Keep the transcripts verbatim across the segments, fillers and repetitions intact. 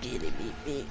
Get it, beat me.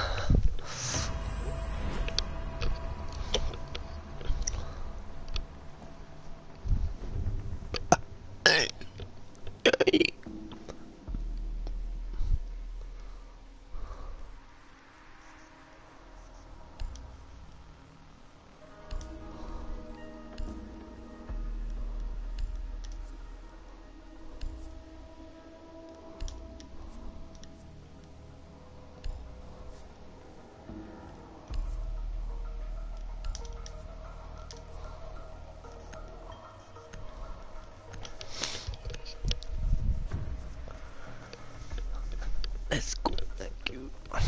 Let's go, thank you.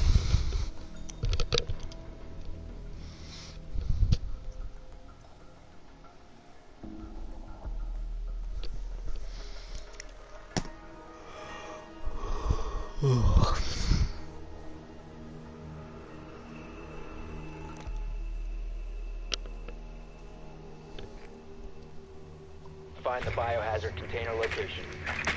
Find the biohazard container location.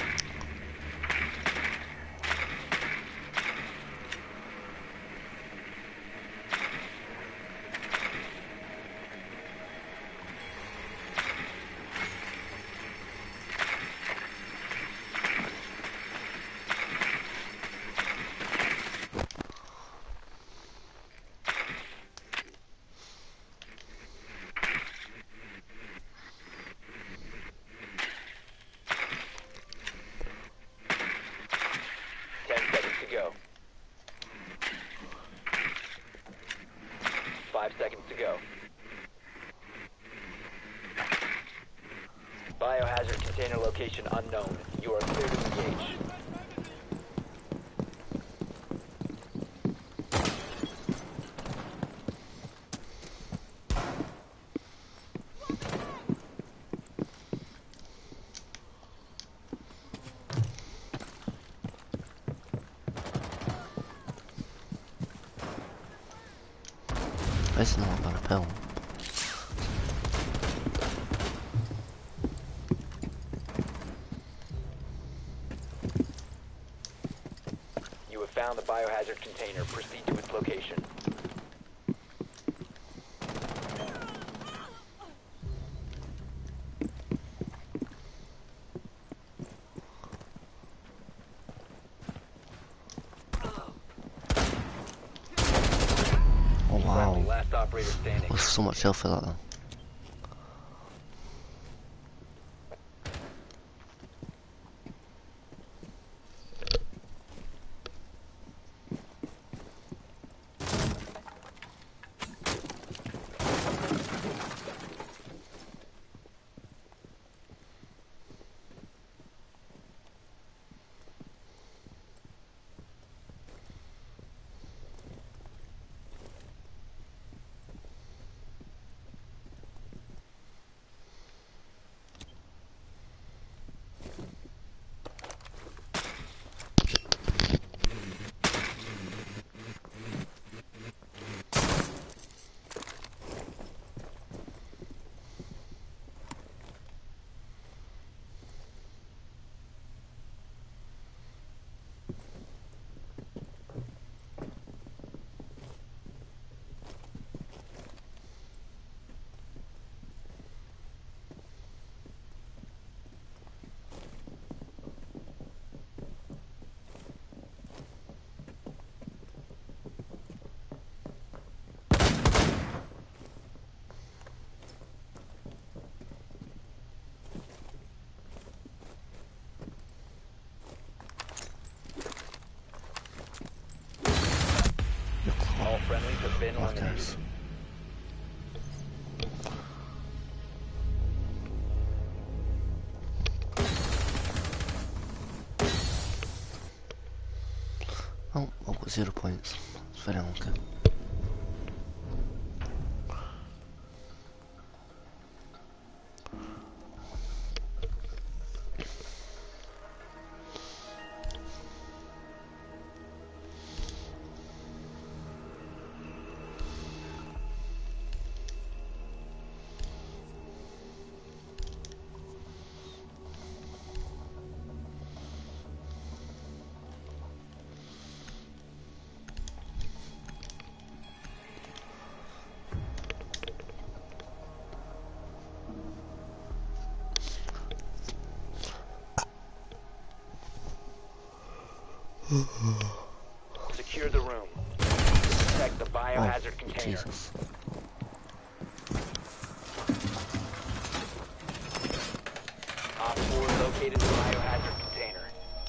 Ten seconds to go. Five seconds to go. Biohazard container location unknown. You are clear to engage. This is not about a pill. You have found the biohazard container. Proceed to its location. Oh wow. Last operator standing. There's so much health for that though. All friendlies have been eliminated. Fuckers. Oh, I've got zero points. It's very unlucky. Secure the room. Protect the biohazard Oh, container. Jesus. Op four located the biohazard container.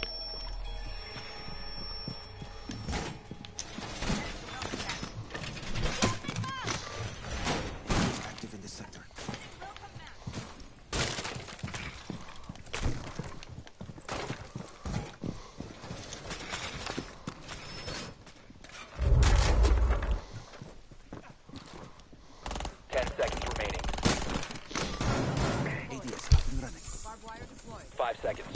Active in this sector. Ten seconds remaining. A D S up and running. Barbed wire deployed. Five seconds.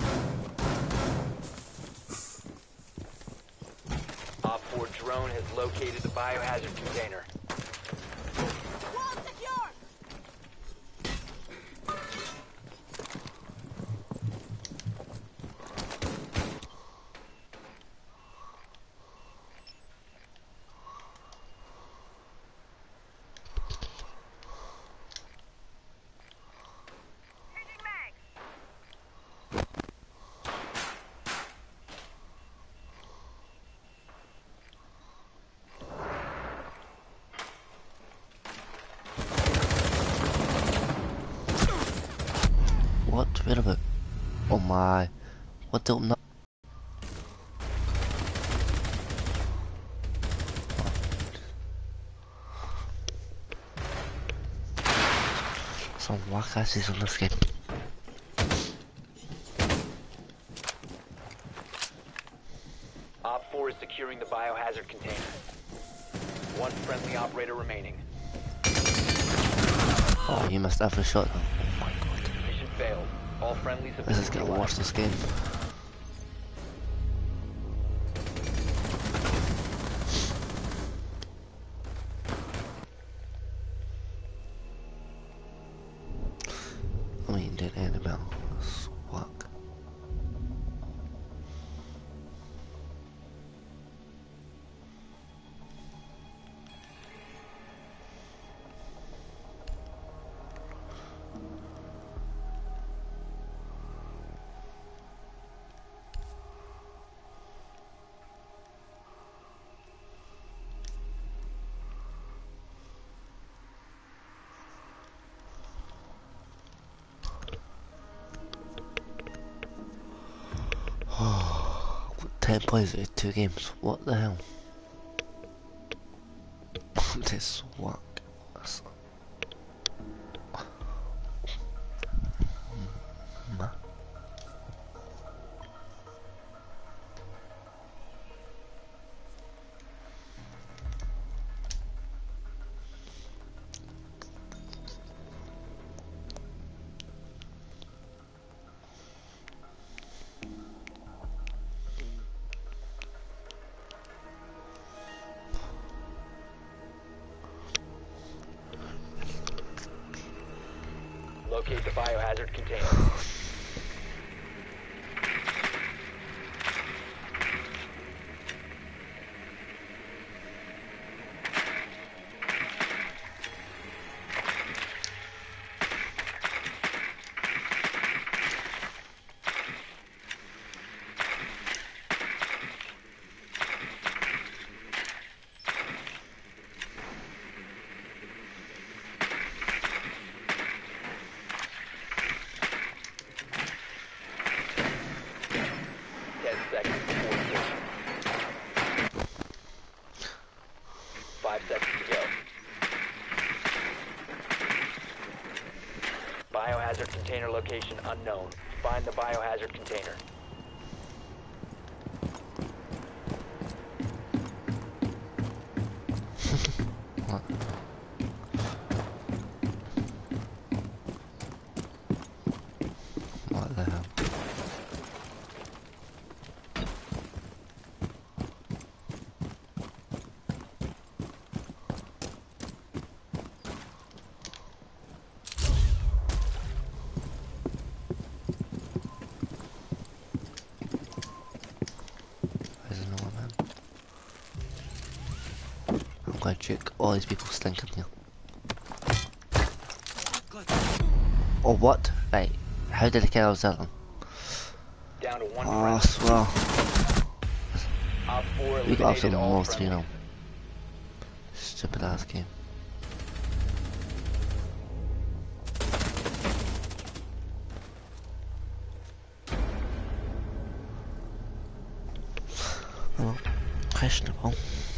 Op four drone has located the biohazard container. Wall secure! Changing mags. What? Wait a minute. Oh my. What the no? Some whack asses on this game. Op four is securing the biohazard container. One friendly operator remaining. Oh, you missed every shot though. Oh my god. Mission failed. All friendlies have been This is getting worse, this game. I mean, did Annabelle walk? ten plays with two games. What the hell? This work. Ma. Locate the biohazard container. Ten seconds before insertion. Five seconds to go. Biohazard container location unknown. Find the biohazard container. What? What the hell? There's another man. I'm going to check all these people stinking here. Oh, what? Right. How did I kill those other? Down to one Oh, friendly. well. four We got some eliminated all most, you friendlies. know. Stupid ass game. Well, questionable.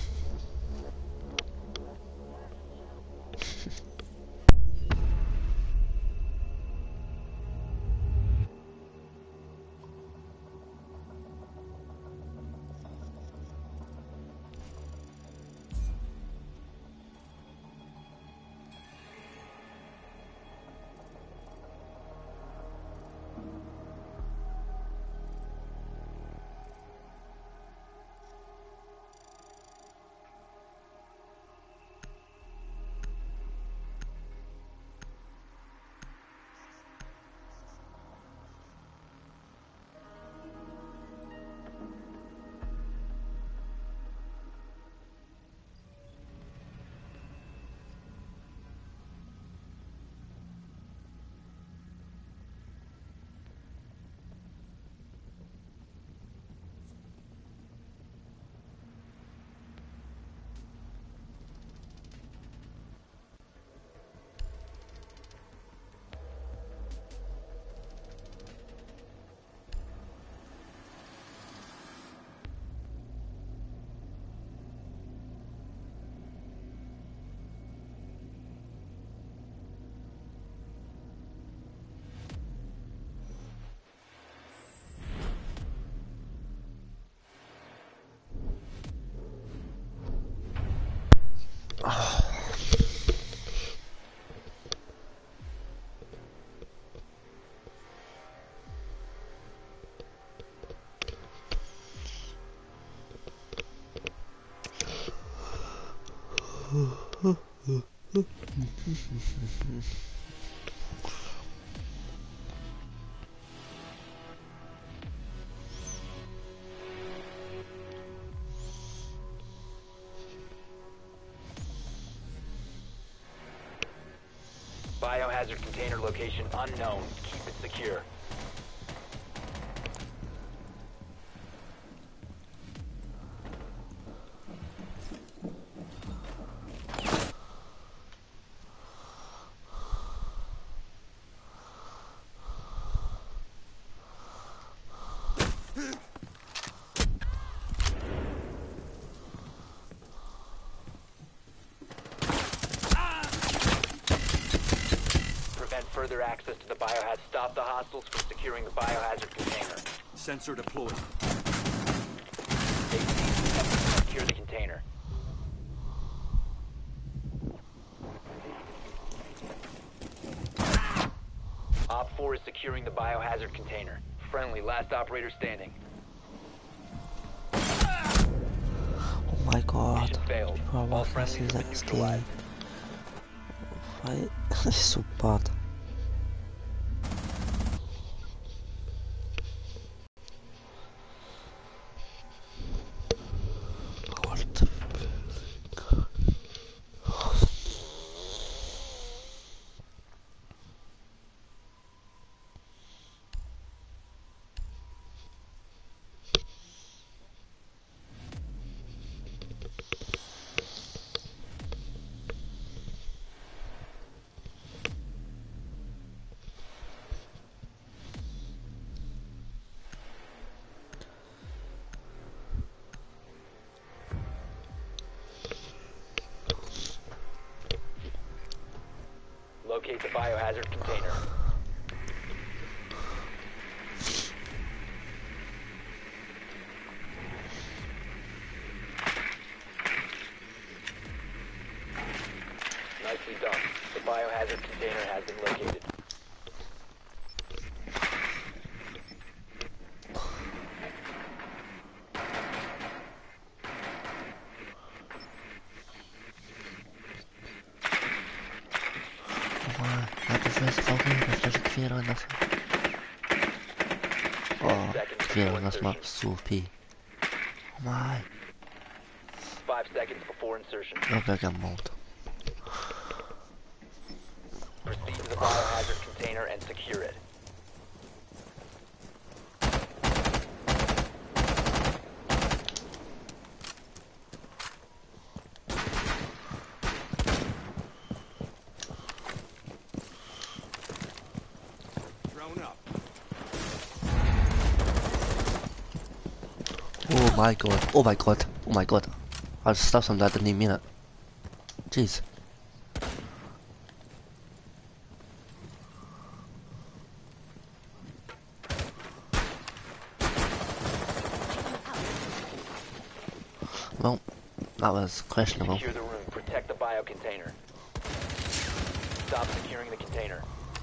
Biohazard container location unknown. Keep it secure. Further access to the biohazard. Stop the hostiles from securing the biohazard container. Sensor deployed. Secure the container. Op four is securing the biohazard container. Friendly, last operator standing. Oh my god. Mission failed. People are All watching friendlies this have been X T. neutralized. Why? It's so bad. Locate the biohazard container. Nicely done. The biohazard container has been located. Oh, clear on this map so O P. Oh my. Five seconds before insertion. You're gonna get mauled. Proceed to the biohazard container and secure it. my god. Oh my god. Oh my god. I just stuffed something that didn't even mean it. Jeez. Well, that was questionable. Secure the room. Protect the bio container. Stop securing the container.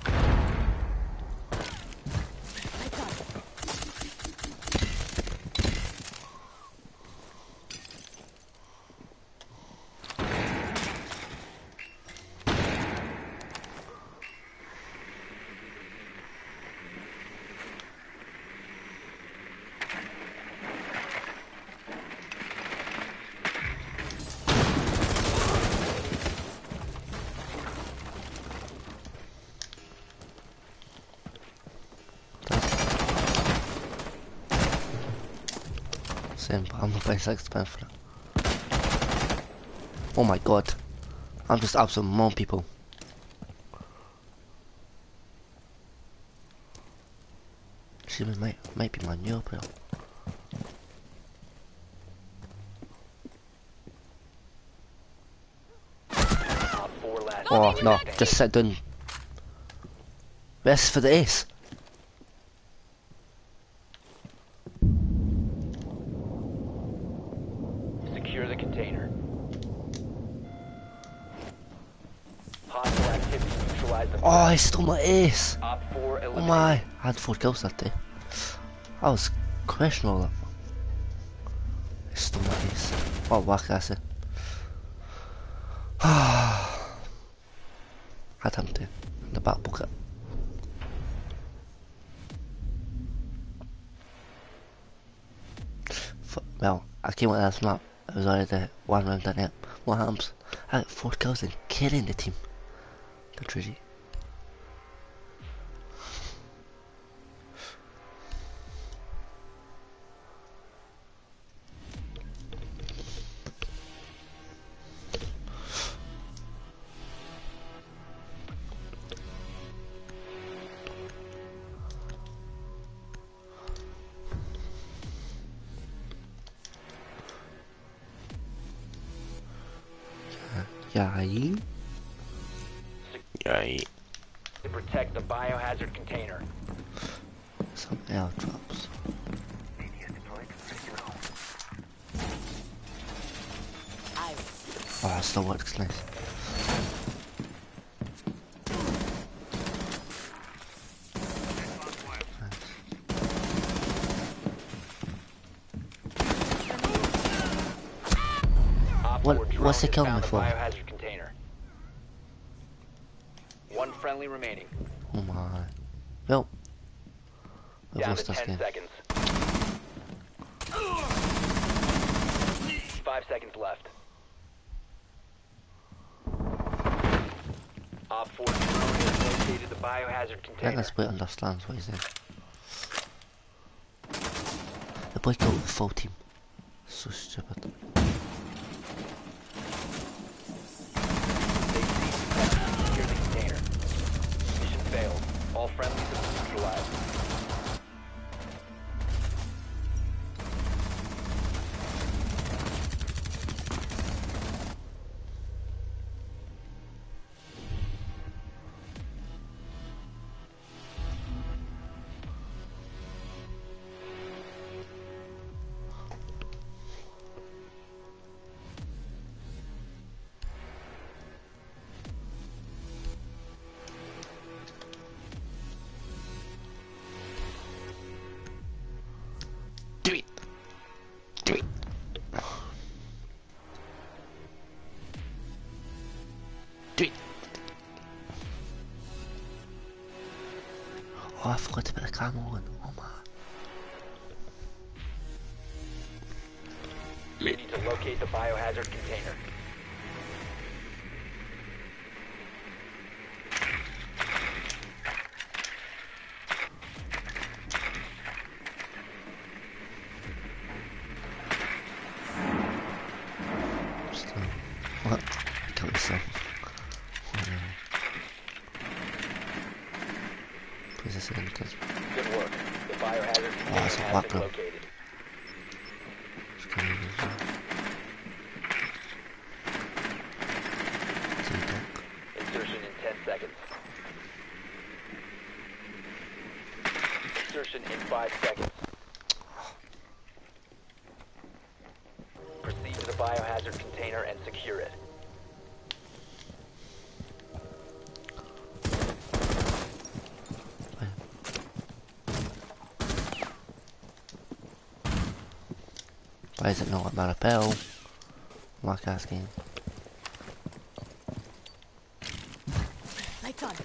Same, but I'm not paying sixty pounds for it. Oh my god. I'm just absolutely mowing people. She might, might be my new bro. Oh no, just sit down. Rest for the ace. Secure the container. Hostile activity neutralized the Oh, I stole my ace. Op four Oh eliminated. my, I had four kills that day. I was questionable that. I stole my ace. What whack I said. Had him to in the back pocket. F well, I came with this map. It was already one round in it. What happens? I got four kills and carrying the team. The tragedy. Yay. Yay. To protect the biohazard container. Some airdrops. Oh, that still works nice. What, what's he killing me for? Biohazard container. One friendly remaining. Oh my. Well, we've Down lost to this ten game. seconds. Five seconds left. Op four drone has located the biohazard I think container. this boy understands what he's doing. The boy killed the full team. So stupid. Secure the container. Mission failed. All friendlies have been neutralized. Do it! Do it! Do it! Oh, I forgot to put the camo on. Oh my. You need to locate the biohazard container. Still. What? Kill yourself. Oh, no. Please, this again, because. Good work. The biohazard Oh, that's a container has whack, been bro. located. biohazard container and secure it. Why is it not about a bell? Like asking. Lights on.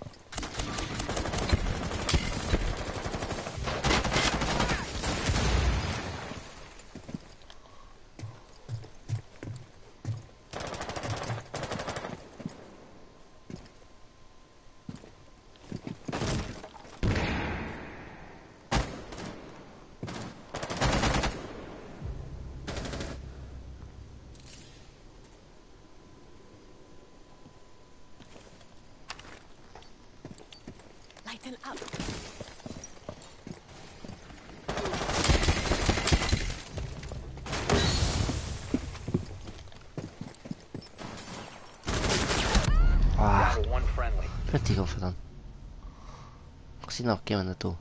Lighten up. Ah, Down to one friendly. pretty confident. Because he's not giving the door.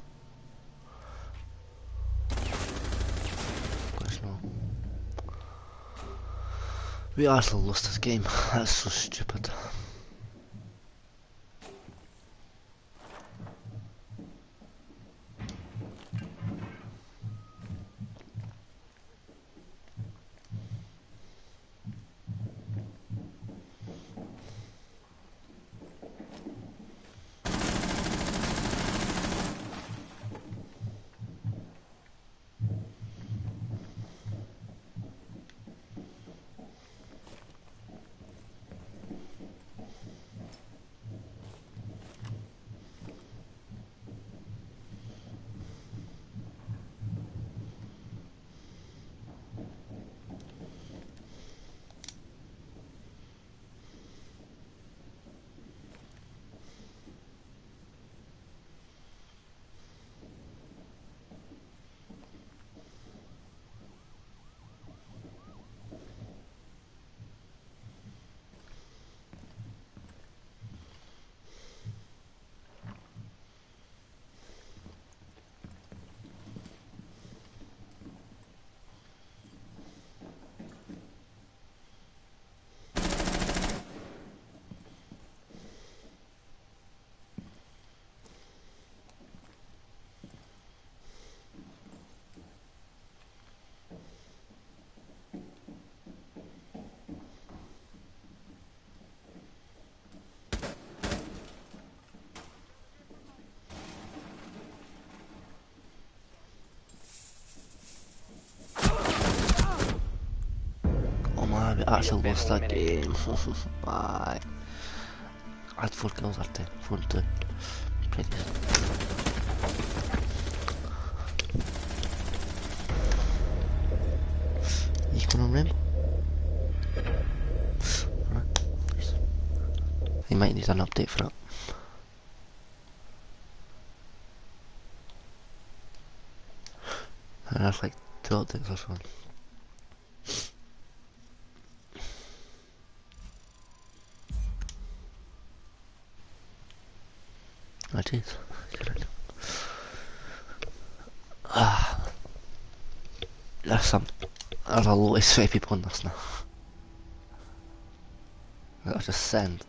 Questionable. We Arsenal lost this game. That's so stupid. We actually lost that game. Bye. I had four kills after. Four and two. Pretty good. You going on rim? Right. He might need an update for it. And that's like two updates or something. I did. Ah, there's some. There's a lot of sweaty people in this now. I'll just send.